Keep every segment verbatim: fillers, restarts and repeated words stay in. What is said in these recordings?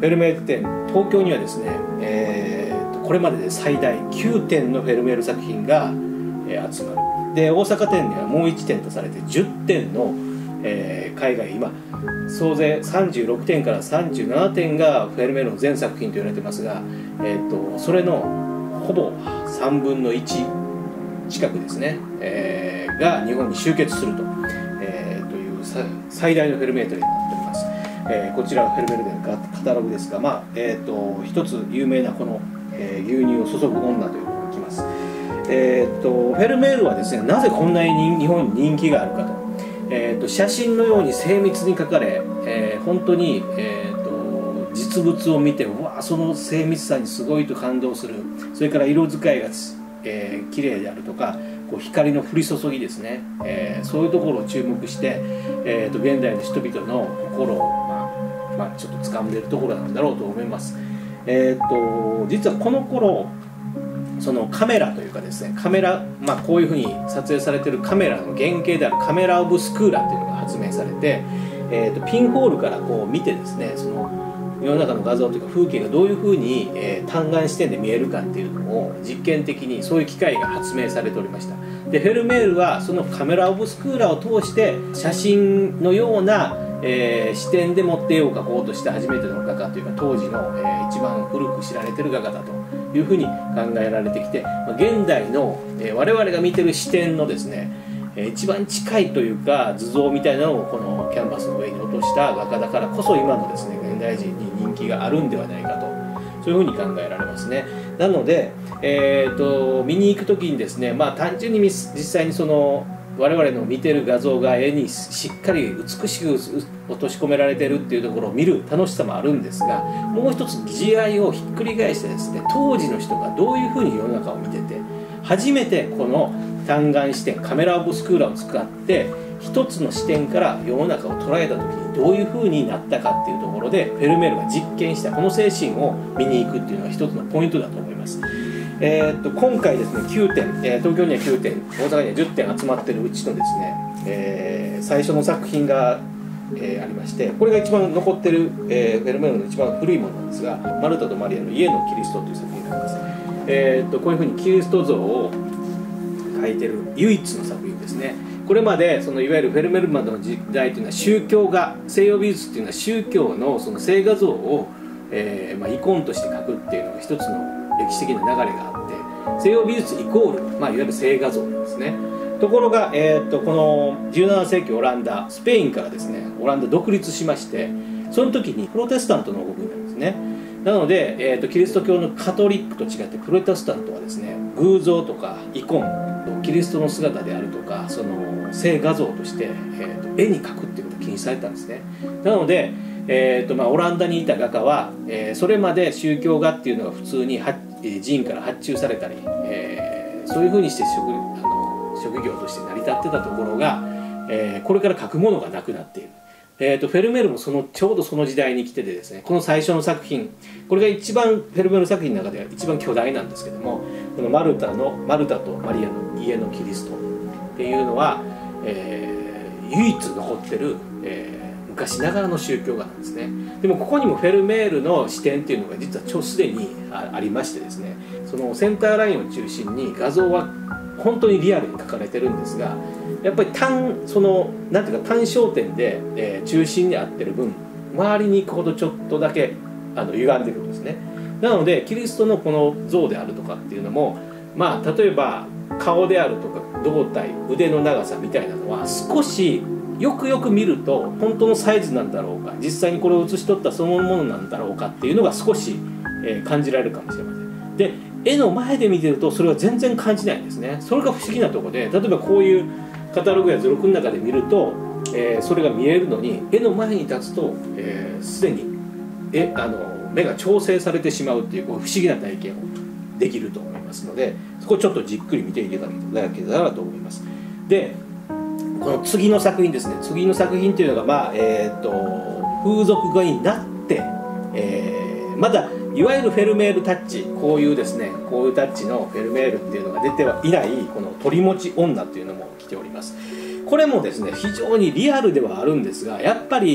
フェルメール展、東京にはですね、えー、とこれまでで最大きゅうてんのフェルメール作品が、えー、集まる。で大阪展にはもういってんとされてじゅってんの、えー、海外、今総勢さんじゅうろくてんからさんじゅうななてんがフェルメールの全作品と言われてますが、えー、とそれのほぼさんぶんのいち近くですね、えー、が日本に集結すると、えー、という最大のフェルメール展になっております。えー、こちらはフェルメール展のカタログですが、まあえー、と一つ有名なこの、えー、牛乳を注ぐ女というのが来ます。えー、とフェルメールはですね、なぜこんなに日本に人気があるかと、えー、と写真のように精密に描かれ、えー、本当に、えー、と実物を見て、うわその精密さにすごいと感動する。それから色使いがえー、綺麗であるとか、こう光の降り注ぎですね、えー、そういうところを注目して、えー、と現代の人々の心を、まあまあ、ちょっと掴んでいるところなんだろうと思います。えー、と実はこの頃そのカメラというかですね、カメラ、まあ、こういうふうに撮影されているカメラの原型であるカメラオブスクーラというのが発明されて、えー、とピンホールからこう見てですね、その世の中の画像というか風景がどういうふうに、えー、単眼視点で見えるかっていうのを実験的にそういう機械が発明されておりました。でフェルメールはそのカメラオブスクーラを通して写真のような、えー、視点でもって絵を描こうとした初めての画家というか、当時の、えー、一番古く知られてる画家だというふうに考えられてきて、まあ、現代の、えー、我々が見てる視点のですね、えー、一番近いというか図像みたいなのをこのキャンバスの上に落とした画家だからこそ、今のですね現代人に人気があるんではないかと、そういうふうに考えられますね。なので、えー、と見に行く時にですね、まあ、単純に実際にその我々の見てる画像が絵にしっかり美しく落とし込められてるっていうところを見る楽しさもあるんですが、もう一つ時代をひっくり返してですね、当時の人がどういうふうに世の中を見てて、初めてこの単眼視点カメラオブスクーラを使って一つの視点から世の中を捉えた時にどういう風になったかっていうところで、フェルメールが実験したこの精神を見に行くっていうのが一つのポイントだと思います。えー、っと今回ですねきゅうてん、えー、東京にはきゅうてん、大阪にはじゅってん集まってるうちのですね、えー、最初の作品が、えー、ありまして、これが一番残ってる、えー、フェルメールの一番古いものなんですが、マルタとマリアの家のキリストという作品になります。えー、っとこういう風にキリスト像を描いてる唯一の作品ですね。これまでそのいわゆるフェルメールまでの時代というのは宗教画、西洋美術というのは宗教のその聖画像を、えーまあ、イコンとして描くっていうのが一つの歴史的な流れがあって、西洋美術イコール、まあ、いわゆる聖画像なんですね。ところが、えー、とこのじゅうななせいきオランダ、スペインからですねオランダ独立しまして、その時にプロテスタントの動きなんですね。なので、えー、とキリスト教のカトリックと違ってプロテスタントはですね、偶像とかイコン、キリストの姿であるとか、その聖画像として、えー、と絵に描くっていうことが禁止されたんですね。なので、えーとまあ、オランダにいた画家は、えー、それまで宗教画っていうのが普通に寺院から発注されたり、えー、そういうふうにして職、あの職業として成り立ってたところが、えー、これから描くものがなくなっている。えー、とフェルメールもそのちょうどその時代に来ててですね、この最初の作品、これが一番フェルメール作品の中では一番巨大なんですけども、このマルタのマルタとマリアの家のキリストっていうのは、えー、唯一残ってる、えー、昔ながらの宗教画なんですね。でもここにもフェルメールの視点っていうのが実は超すでに あ, ありましてですね、そのセンターラインを中心に画像は本当にリアルに描かれてるんですが、やっぱり単そのなんていうか単焦点で、えー、中心に合ってる分、周りに行くほどちょっとだけあの歪んでくるんですね。なのでキリストのこの像であるとかっていうのも、まあ例えば顔であるとか胴体、腕の長さみたいなのは少しよくよく見ると本当のサイズなんだろうか、実際にこれを写し取ったそのものなんだろうかっていうのが少し、えー、感じられるかもしれません。で絵の前で見てるとそれは全然感じないんですね。それが不思議なところで、例えばこういうカタログや図録の中で見ると、えー、それが見えるのに、絵の前に立つとすで、えー、にえあの目が調整されてしまうっていう、こう不思議な体験をできると思いますので、そこをちょっとじっくり見ていただけたらと思います。でこの次の作品ですね、次の作品というのが、まあえー、と風俗画になって、えー、まだいわゆるフェルメールタッチ、こういうですねこういうタッチのフェルメールっていうのが出てはいない、この鳥持ち女っていうのも来ております。これもですね非常にリアルではあるんですが、やっぱり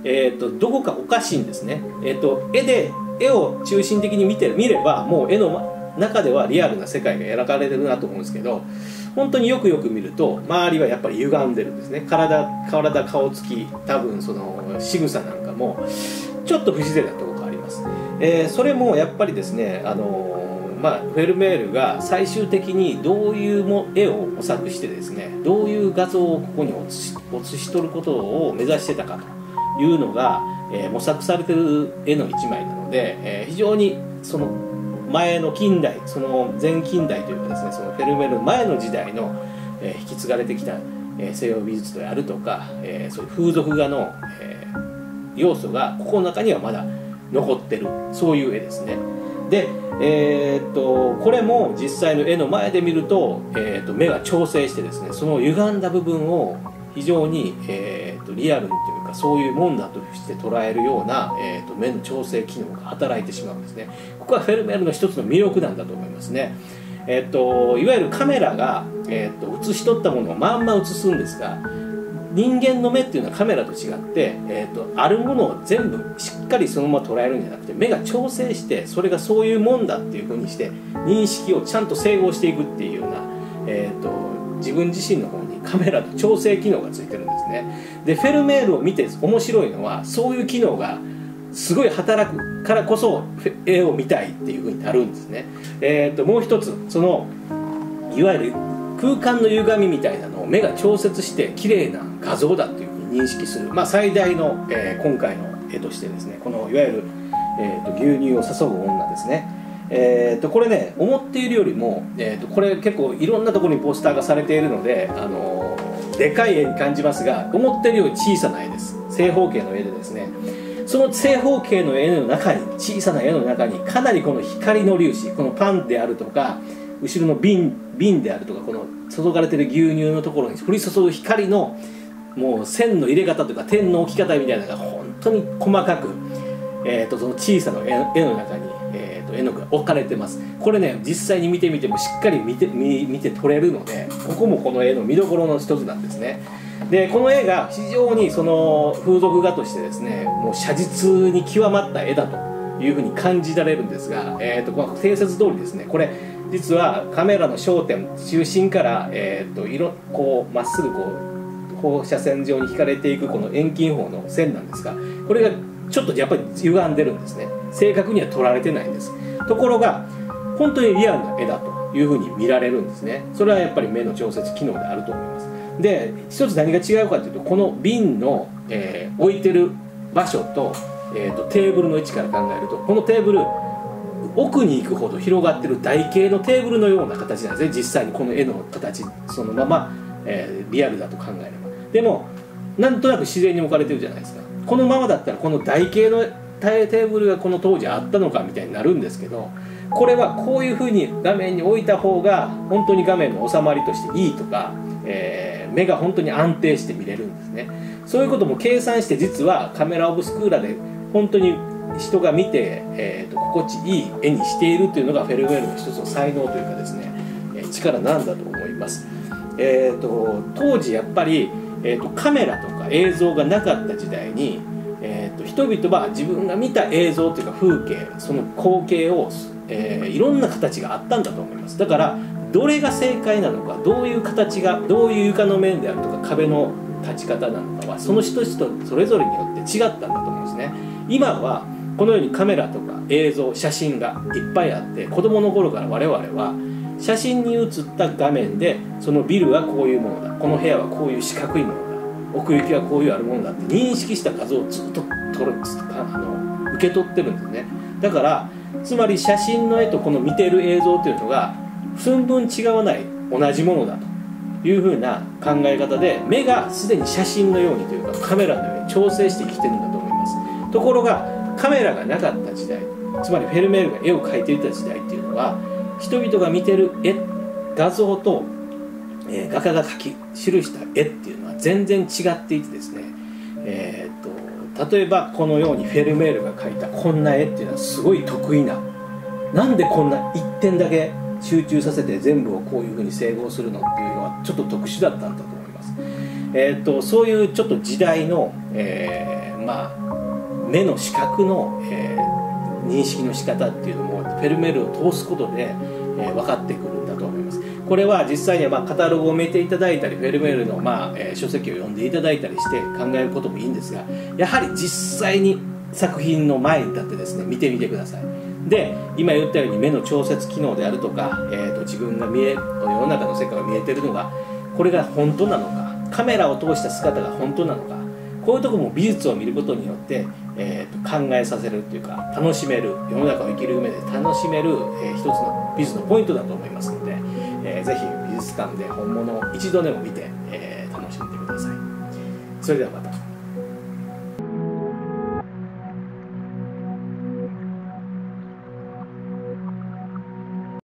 えー、とどこかおかしいんですね。えー、と絵で絵を中心的に見て見ればもう絵の中ではリアルな世界が描かれてるなと思うんですけど、本当によくよく見ると周りはやっぱり歪んでるんですね。体体顔つき、多分その仕草なんかもちょっと不自然なところがあります。えー、それもやっぱりですね、あのーまあ、フェルメールが最終的にどういうも絵を模索してですね、どういう画像をここに写し、写し取ることを目指してたかというのが、えー、模索されている絵の一枚なので、えー、非常にその前の近代、その前近代というかですね、そのフェルメールの前の時代の、えー、引き継がれてきた、えー、西洋美術であるとか、えー、そういう風俗画の、えー、要素がここの中にはまだ残ってる、そういう絵ですね。で、えー、っとこれも実際の絵の前で見ると、えー、っと目が調整してですね、その歪んだ部分を非常に、えー、っとリアルにというか、そういうもんだとして捉えるような、えー、っと目の調整機能が働いてしまうんですね。ここはフェルメールの一つの魅力なんだと思いますね。えー、っといわゆるカメラが、えー、っと写し取ったものをまんま写すんですが、人間の目っていうのはカメラと違って、えー、とあるものを全部しっかりそのまま捉えるんじゃなくて、目が調整してそれがそういうもんだっていうふうにして認識をちゃんと整合していくっていうような、えー、と自分自身の方にカメラと調整機能がついてるんですね。でフェルメールを見て面白いのは、そういう機能がすごい働くからこそ絵を見たいっていうふうになるんですね。えー、ともう一つ、そのいわゆる空間の歪みみたいなのを目が調節して綺麗な画像だっていうふうに認識する、まあ、最大の、えー、今回の絵としてですね、このいわゆる、えー、と牛乳を注ぐ女ですね。えー、とこれね、思っているよりも、えー、とこれ結構いろんなところにポスターがされているので、あのー、でかい絵に感じますが、思っているより小さな絵です。正方形の絵でですね、その正方形の絵の中に、小さな絵の中にかなりこの光の粒子、このパンであるとか後ろの瓶瓶であるとか、この注がれてる牛乳のところに降り注ぐ光のもう線の入れ方とか点の置き方みたいなのが本当に細かく、えー、とその小さな絵の中に、えー、と絵の具が置かれてます。これね、実際に見てみてもしっかり見て、見、見て取れるので、ここもこの絵の見どころの一つなんですね。でこの絵が非常にその風俗画としてですね、もう写実に極まった絵だというふうに感じられるんですが、えー、とこの定説通りですね、これ実はカメラの焦点、中心から、えー、と色こうまっすぐこう放射線上に引かれていくこの遠近法の線なんですが、これがちょっとやっぱり歪んでるんですね。正確には撮られてないんです。ところが本当にリアルな絵だというふうに見られるんですね。それはやっぱり目の調節機能であると思います。で一つ何が違うかというと、この瓶の、えー、置いてる場所と、えー、とテーブルの位置から考えると、このテーブル奥に行くほど広がってる台形のテーブルのような形なんですね。実際にこの絵の形そのまま、えー、リアルだと考えれば。でもなんとなく自然に置かれてるじゃないですか。このままだったらこの台形のテーブルがこの当時あったのかみたいになるんですけど、これはこういうふうに画面に置いた方が本当に画面の収まりとしていいとか、えー、目が本当に安定して見れるんですね。そういうことも計算して、実はカメラオブスクーラで本当に人が見て、えー、と心地いい絵にしているというのがフェルメールの一つの才能というかですね、えー、力なんだと思います。えー、と当時やっぱり、えー、とカメラとか映像がなかった時代に、えー、と人々は自分が見た映像というか風景、その光景を、えー、いろんな形があったんだと思います。だからどれが正解なのか、どういう形が、どういう床の面であるとか壁の立ち方なのかはその人々それぞれによって違ったんだと思うんですね。今はこのようにカメラとか映像、写真がいっぱいあって、子供の頃から我々は写真に写った画面で、そのビルはこういうものだ、この部屋はこういう四角いものだ、奥行きはこういうあるものだって認識した画像をずっと撮るあの受け取ってるんですね。だからつまり写真の絵とこの見てる映像というのが寸分違わない同じものだというふうな考え方で、目がすでに写真のようにというかカメラのように調整して生きてるんだと思います。ところがカメラがなかった時代、つまりフェルメールが絵を描いていた時代っていうのは、人々が見てる絵画像と、えー、画家が描き記した絵っていうのは全然違っていてですね、えー、っと例えばこのようにフェルメールが描いたこんな絵っていうのはすごい得意な、なんでこんな一点だけ集中させて全部をこういうふうに整合するのっていうのはちょっと特殊だったんだと思います。えー、っとそういうちょっと時代の、えーまあ目の視覚の、えー、認識の仕方っていうのもフェルメールを通すことで、えー、分かってくるんだと思います。これは実際にはまあカタログを見ていただいたりフェルメールの、まあえー、書籍を読んでいただいたりして考えることもいいんですが、やはり実際に作品の前に立ってですね見てみてください。で今言ったように目の調節機能であるとか、えー、と自分が見え世の中の世界が見えてるのがこれが本当なのか、カメラを通した姿が本当なのか、こういうところも美術を見ることによって、えー、と考えさせるというか楽しめる、世の中を生きる上で楽しめる、えー、一つの美術のポイントだと思いますので、えー、ぜひ美術館で本物を一度でも見て、えー、楽しんでください。それではまた。